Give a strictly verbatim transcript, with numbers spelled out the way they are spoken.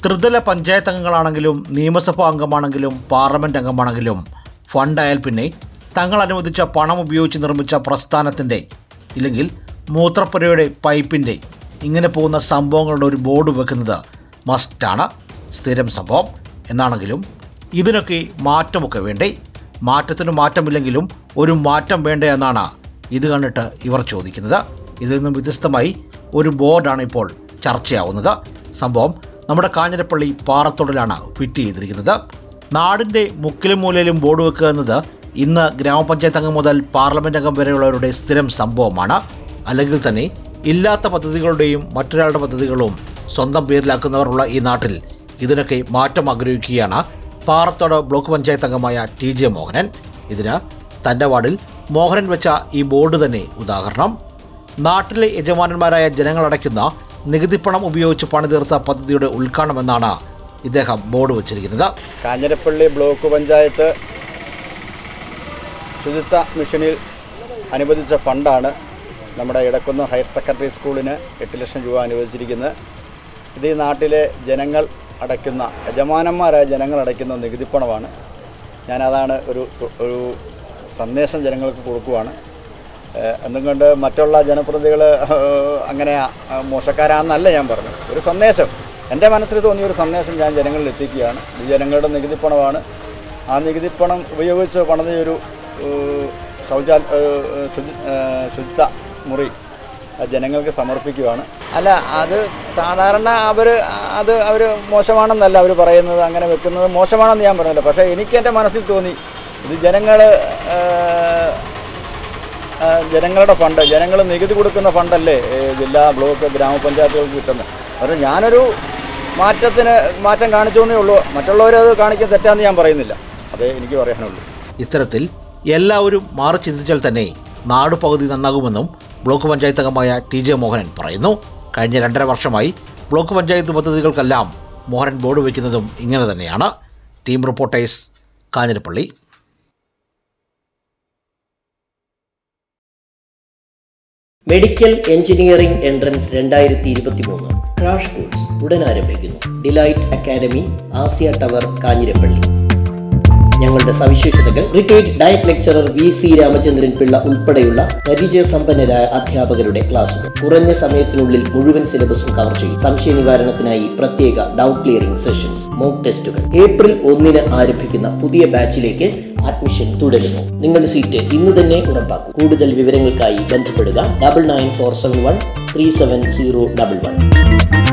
ത്രിതല പഞ്ചായത്ത് അംഗങ്ങളാണെങ്കിലും നിയമസഭാ അംഗമാണെങ്കിലും പാർലമെൻറ്റ് അംഗമാണെങ്കിലും ഫണ്ടായാൽ പിന്നെ തങ്ങൾ അനുവദിച്ച പണം ഉപയോഗിച്ച് നിർമ്മിച്ച പ്രസ്ഥാനത്തിൻ്റെ ഇല്ലെങ്കിൽ മൂത്രപ്പുരയുടെ പൈപ്പിൻ്റെ ഇങ്ങനെ പോകുന്ന സംഭവങ്ങളുടെ ഒരു ബോർഡ് വെക്കുന്നത് മസ്റ്റാണ്, സ്ഥിരം സംഭവം. എന്നാണെങ്കിലും ഇതിനൊക്കെ മാറ്റമൊക്കെ വേണ്ടേ? മാറ്റത്തിന് മാറ്റമില്ലെങ്കിലും ഒരു മാറ്റം വേണ്ടേ എന്നാണ് ഇത് കണ്ടിട്ട് ഇവർ ചോദിക്കുന്നത്. ഇതിൽ നിന്നും വ്യത്യസ്തമായി ഒരു ബോർഡാണ് ഇപ്പോൾ ചർച്ചയാവുന്നത്. സംഭവം നമ്മുടെ കാഞ്ഞിരപ്പള്ളി പാറത്തോടിലാണ് ഫിറ്റ് ചെയ്തിരിക്കുന്നത്. നാടിൻ്റെ മുക്കിലും മൂലയിലും ബോർഡ് വെക്കുക എന്നത് ഇന്ന് ഗ്രാമപഞ്ചായത്ത് അംഗം മുതൽ പാർലമെൻറ്റ് അംഗം വരെയുള്ളവരുടെ സ്ഥിരം സംഭവമാണ്. അല്ലെങ്കിൽ തന്നെ ഇല്ലാത്ത പദ്ധതികളുടെയും മറ്റൊരാളുടെ പദ്ധതികളും സ്വന്തം പേരിലാക്കുന്നവരുള്ള ഈ നാട്ടിൽ ഇതിനൊക്കെ മാറ്റം ആഗ്രഹിക്കുകയാണ് പാറത്തോട് ബ്ലോക്ക് പഞ്ചായത്ത് അംഗമായ ടി ജെ മോഹനൻ. ഇതിന് തൻ്റെ വാർഡിൽ മോഹനൻ വെച്ച ഈ ബോർഡ് തന്നെ ഉദാഹരണം. നാട്ടിലെ യജമാനന്മാരായ ജനങ്ങളടയ്ക്കുന്ന നികുതിപ്പണം ഉപയോഗിച്ച് പണിതീർത്ത പദ്ധതിയുടെ ഉദ്ഘാടനമെന്നാണ് ഇദ്ദേഹം ബോർഡ് വച്ചിരിക്കുന്നത്. കാഞ്ഞിരപ്പള്ളി ബ്ലോക്ക് പഞ്ചായത്ത് ശുചിത്വ മിഷനിൽ അനുവദിച്ച ഫണ്ടാണ് നമ്മുടെ ഇടക്കുന്ന് ഹയർ സെക്കൻഡറി സ്കൂളിന് എട്ട് ലക്ഷം രൂപ അനുവദിച്ചിരിക്കുന്നത്. ഇത് ഈ നാട്ടിലെ ജനങ്ങൾ അടയ്ക്കുന്ന യജമാനന്മാരായ ജനങ്ങൾ അടയ്ക്കുന്ന നികുതിപ്പണമാണ്. ഞാനതാണ് ഒരു ഒരു സന്ദേശം ജനങ്ങൾക്ക് കൊടുക്കുവാണ്. എന്നുകൊണ്ട് മറ്റുള്ള ജനപ്രതിനിധികൾ അങ്ങനെ മോശക്കാരാണെന്നല്ല ഞാൻ പറഞ്ഞത്. ഒരു സന്ദേശം എൻ്റെ മനസ്സിൽ തോന്നിയ ഒരു സന്ദേശം ഞാൻ ജനങ്ങളിൽ എത്തിക്കുകയാണ്. ഇത് ജനങ്ങളുടെ നികുതിപ്പണമാണ്. ആ നികുതിപ്പണം ഉപയോഗിച്ച് പണിതൊരു ശൗചാ ശുചിത്വ മുറി ജനങ്ങൾക്ക് സമർപ്പിക്കുകയാണ്. അല്ല, അത് സാധാരണ അവർ അത് അവർ മോശമാണെന്നല്ല അവർ പറയുന്നത്, അങ്ങനെ വെക്കുന്നത് മോശമാണെന്ന് ഞാൻ പറഞ്ഞില്ല. പക്ഷേ എനിക്ക് എൻ്റെ മനസ്സിൽ തോന്നി ഇത് ജനങ്ങൾ ജനങ്ങളുടെ ഫണ്ട്, ജനങ്ങൾ നികുതി കൊടുക്കുന്ന ഫണ്ടല്ലേ ജില്ലാ ബ്ലോക്ക് ഗ്രാമപഞ്ചായത്തുകൾക്ക് കിട്ടുന്നത്. കാരണം ഞാനൊരു മാറ്റത്തിന് മാറ്റം കാണിച്ചോന്നേ ഉള്ളൂ. മറ്റുള്ളവരത് കാണിക്കാൻ തെറ്റാന്ന് ഞാൻ പറയുന്നില്ല. അതേ എനിക്ക് പറയാനുള്ളൂ. ഇത്തരത്തിൽ എല്ലാവരും മാറി ചിന്തിച്ചാൽ തന്നെ നാട് പകുതി നന്നാകുമെന്നും ബ്ലോക്ക് പഞ്ചായത്ത് അംഗമായ ടി ജെ മോഹനൻ പറയുന്നു. കഴിഞ്ഞ രണ്ടര വർഷമായി ബ്ലോക്ക് പഞ്ചായത്ത് പദ്ധതികൾക്കെല്ലാം മോഹനൻ ബോർഡ് വയ്ക്കുന്നതും ഇങ്ങനെ തന്നെയാണ്. Team reporters, Kanjirappally. Medical engineering entrance രണ്ടായിരത്തി ഇരുപത്തി മൂന്ന് ക്രാഷ് കോഴ്സ് ഉടൻ ആരംഭിക്കുന്നു. Delight academy, Asiya tower, Kanjirappally. ഞങ്ങളുടെ സവിശേഷതകൾ: retired DIET lecturer V C Ramachandran Pillai ഉൾപ്പെടെയുള്ള പരിചയസമ്പന്നരായ അധ്യാപകരുടെ ക്ലാസുകൾ. കുറഞ്ഞ സമയത്തിനുള്ളിൽ മുഴുവൻ സിലബസും കവർ ചെയ്യും. സംശയ നിവാരണത്തിനായി പ്രത്യേക ഡൗട്ട് ക്ലിയറിംഗ് സെഷൻസ്, മോക്ക് ടെസ്റ്റുകൾ. ഏപ്രിൽ ഒന്നിന് ആരംഭിക്കുന്ന പുതിയ ബാച്ചിലേക്ക് അഡ്മിഷൻ തുടരുന്നു. നിങ്ങളുടെ സീറ്റ് ഇന്ന് തന്നെ ഉറപ്പാക്കും. കൂടുതൽ വിവരങ്ങൾക്കായി ബന്ധപ്പെടുക double nine four seven one three seven zero double one.